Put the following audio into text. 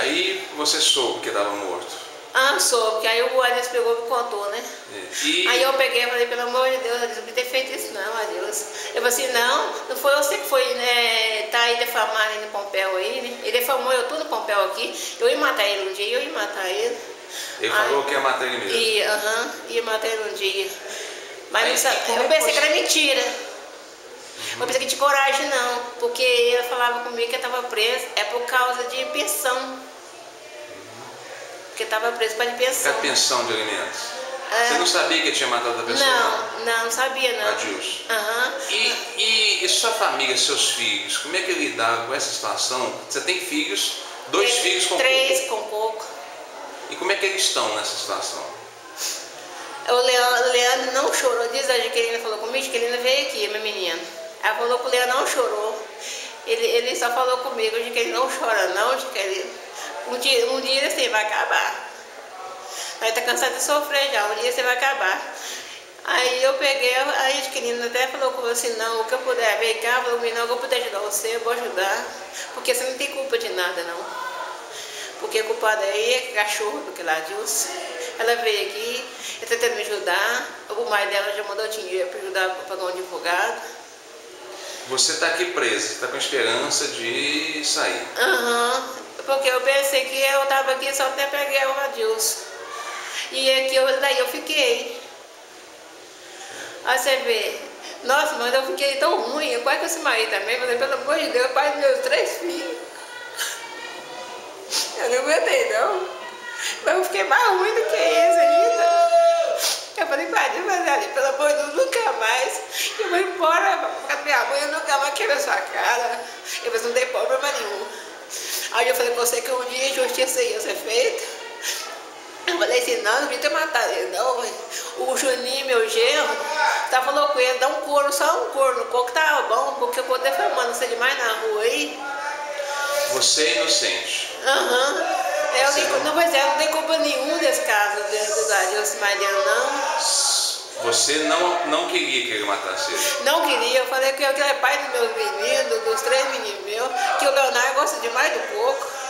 Aí você soube que estava morto. Ah, soube, que aí o Adilson pegou e me contou, né? Aí eu peguei e falei, pelo amor de Deus, Adilson, não ter feito isso não, Adilson. Eu falei assim, não foi você que foi, né, tá aí defamando aí no Pompeu aí, né? Ele defamou eu tudo no Pompeu aqui, eu ia matar ele um dia, eu ia matar ele. Ele falou que ia matar ele mesmo? Ia matar ele um dia. Mas eu pensei que era mentira. Eu pensei que tinha coragem não, porque ele falava comigo que eu estava preso, é por causa de pensão. Porque estava preso para pensão. Que é pensão de alimentos? Você não sabia que tinha matado a pessoa? Não sabia não. Adilson. E sua família, seus filhos, como é que lidavam com essa situação? Você tem filhos, dois filhos com três com coco. E como é que eles estão nessa situação? O Leandro não chorou, diz a Jaqueline falou comigo, Jaqueline veio aqui, minha menina. Ela falou que o Leandro não chorou. Ele só falou comigo, Jaqueline não chora não, Jaqueline. Um dia você vai acabar. Vai estar cansado de sofrer já, um dia você vai acabar. Aí eu peguei, a Jaqueline até falou com você, não, o que eu puder, vem cá, falou comigo, não, o que eu puder ajudar você, eu vou ajudar. Porque você não tem culpa de nada não. Porque a culpada aí é cachorro do que lá Adilson. Ela veio aqui, está tentando me ajudar, o marido dela já mandou dinheiro para ajudar a pagar um advogado. Você está aqui presa, está com esperança de sair. Porque eu pensei que eu estava aqui só até pegar o Adilson. E aqui daí eu fiquei. Aí você vê, nossa, mas eu fiquei tão ruim, eu quase que eu se marido também, falei, pelo amor de Deus, pai dos meus 3 filhos. Eu não aguentei não. Mas eu fiquei mais ruim do que esse ainda. Eu falei, pai, pelo amor de Deus, nunca mais. Eu vou embora pra minha mãe, eu nunca mais quero a sua cara. Eu falei, não tem problema nenhum. Aí eu falei com você que um dia a justiça ia ser feita. Eu falei assim, não devia ter matado ele não. O Juninho, meu genro, falou com ele, dá um couro, só um couro no coco, tava bom, porque eu vou defamando você demais na rua aí. Você é inocente. Eu não tenho culpa nenhuma desse caso do Adilson Mariano, não. Você não queria que ele matasse ele? Não queria, eu falei que ele é pai dos meus meninos, dos 3 meninos meus, que o Leonardo gosta demais do coco.